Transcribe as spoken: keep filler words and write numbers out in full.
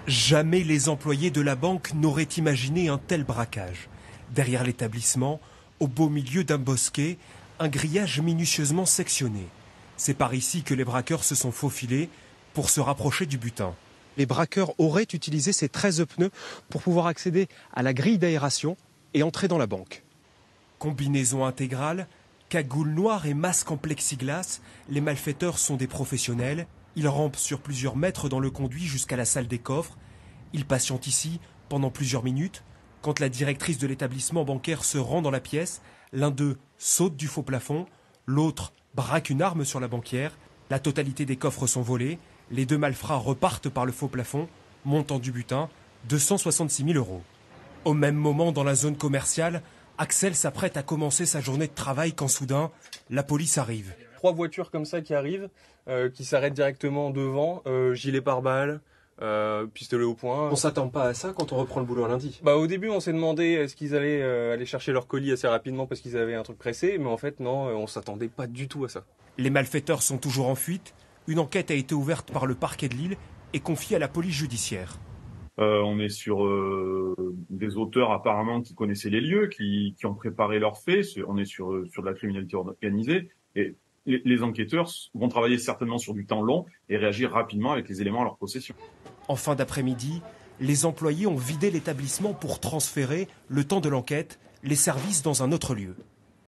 Jamais les employés de la banque n'auraient imaginé un tel braquage. Derrière l'établissement, au beau milieu d'un bosquet, un grillage minutieusement sectionné. C'est par ici que les braqueurs se sont faufilés pour se rapprocher du butin. Les braqueurs auraient utilisé ces treize pneus pour pouvoir accéder à la grille d'aération et entrer dans la banque. Combinaison intégrale, cagoule noire et masque en plexiglas, les malfaiteurs sont des professionnels. Ils rampent sur plusieurs mètres dans le conduit jusqu'à la salle des coffres. Ils patientent ici pendant plusieurs minutes. Quand la directrice de l'établissement bancaire se rend dans la pièce, l'un d'eux saute du faux plafond, l'autre braque une arme sur la banquière. La totalité des coffres sont volés. Les deux malfrats repartent par le faux plafond, montant du butin, deux cent soixante-six mille euros. Au même moment, dans la zone commerciale, Axel s'apprête à commencer sa journée de travail quand soudain, la police arrive. Trois voitures comme ça qui arrivent, euh, qui s'arrêtent directement devant, euh, gilet pare-balles, euh, pistolet au poing. On s'attend pas à ça quand on reprend le boulot un lundi. Bah au début on s'est demandé est-ce qu'ils allaient euh, aller chercher leur colis assez rapidement parce qu'ils avaient un truc pressé, mais en fait non, on s'attendait pas du tout à ça. Les malfaiteurs sont toujours en fuite. Une enquête a été ouverte par le parquet de Lille et confiée à la police judiciaire. Euh, on est sur euh, des auteurs apparemment qui connaissaient les lieux, qui, qui ont préparé leurs faits. On est sur, sur de la criminalité organisée. Et les, les enquêteurs vont travailler certainement sur du temps long et réagir rapidement avec les éléments à leur possession. En fin d'après-midi, les employés ont vidé l'établissement pour transférer, le temps de l'enquête, les services dans un autre lieu.